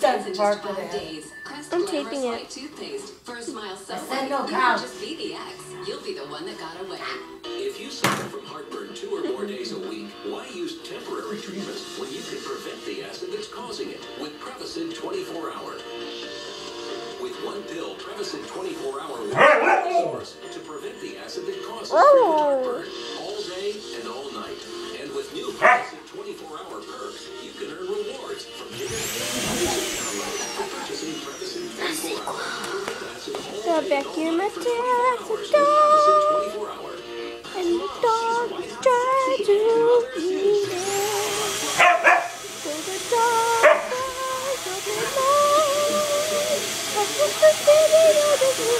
Doesn't in bark just at 5 it. days. Crest I'm Glamorous taping it. White toothpaste. For a smile so said white, no you couch. won't just be the ex. You'll be the one that got away. If you suffer from heartburn 2 or more days a week, why use temporary treatment when you can prevent the acid that's causing it with Prevacid 24-hour? With one pill, Prevacid 24-hour source to prevent the acid that causes frequent heartburn all day and all night. And with new Prevacid 24-hour perks, you can earn rewards from purchasing Prevacid 24-hour. The vacuum attacks the dog, and the dog is trying to eat it. So the dog dies of the night. That's just the video that you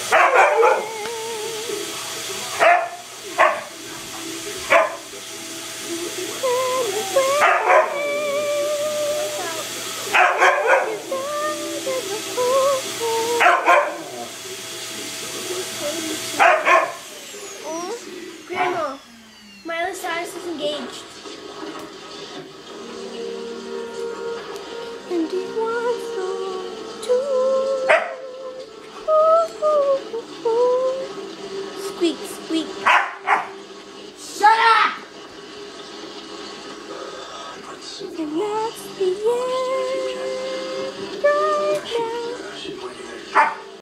Grandma, Miley Cyrus is engaged. And he wants to squeak, squeak. Shut up! And that's the end.